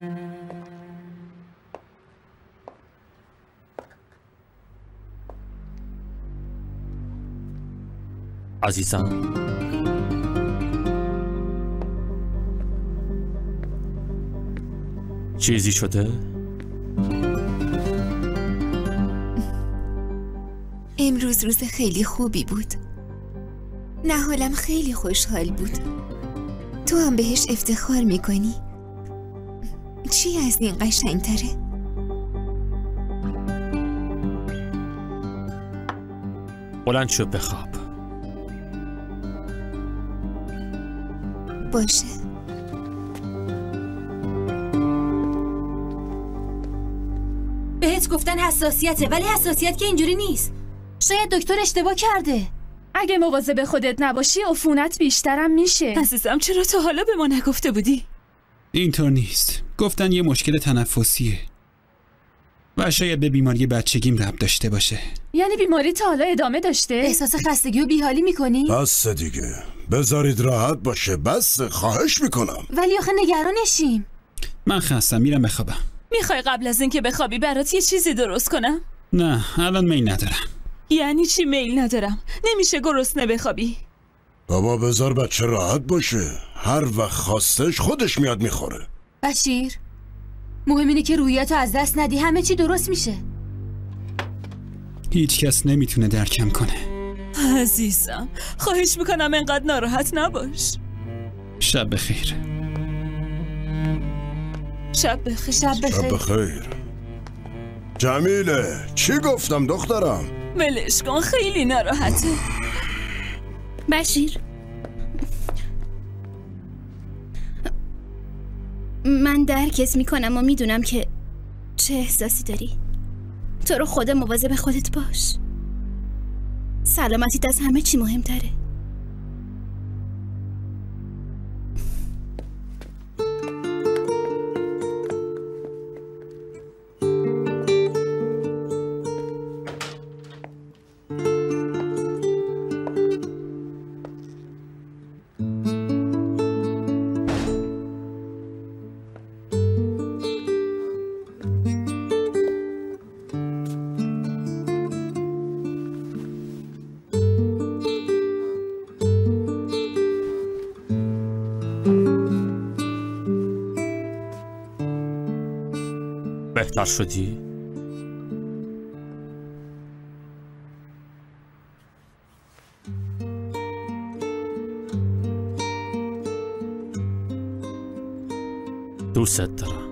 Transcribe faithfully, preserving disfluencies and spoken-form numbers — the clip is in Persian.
عزیزم چیزی شده؟ امروز روز خیلی خوبی بود. نهالم خیلی خوشحال بود. تو هم بهش افتخار میکنی. چی از این قشنگتره؟ بلند شو بخواب. باشه. بهت گفتن حساسیته، ولی حساسیت که اینجوری نیست. شاید دکتر اشتباه کرده. اگه مواظب خودت نباشی عفونت بیشترم میشه. عزیزم چرا تا حالا به ما نگفته بودی؟ اینطور نیست. گفتن یه مشکل تنفسیه و شاید به بیماری بچگیم ربط داشته باشه. یعنی بیماری تا حالا ادامه داشته؟ احساس خستگی و بیحالی میکنی؟ بس دیگه، بذارید راحت باشه. بس، خواهش میکنم. ولی آخه نگرانشیم. من خستم، میرم بخوابم. میخوای قبل از اینکه بخوابی برات یه چیزی درست کنم؟ نه الان میل ندارم. یعنی چی میل ندارم؟ نمیشه گرسنه بخوابی. بابا بذار بچه راحت باشه. هر وقت خواستش خودش میاد میخوره. بشیر، مهم اینه که روحیتو از دست ندی، همه چی درست میشه. هیچ کس نمیتونه درکم کنه. عزیزم خواهش میکنم انقدر ناراحت نباش. شب بخیر. شب بخیر. شب بخیر. شب بخیر. جمیله چی گفتم دخترم؟ ولش کن، خیلی ناراحته. بشیر، من درکت میکنم و میدونم که چه احساسی داری. تو رو خدا مواظب خودت باش. سلامتیت از همه چی مهمتره. بهتر شدی؟ دوست دارم.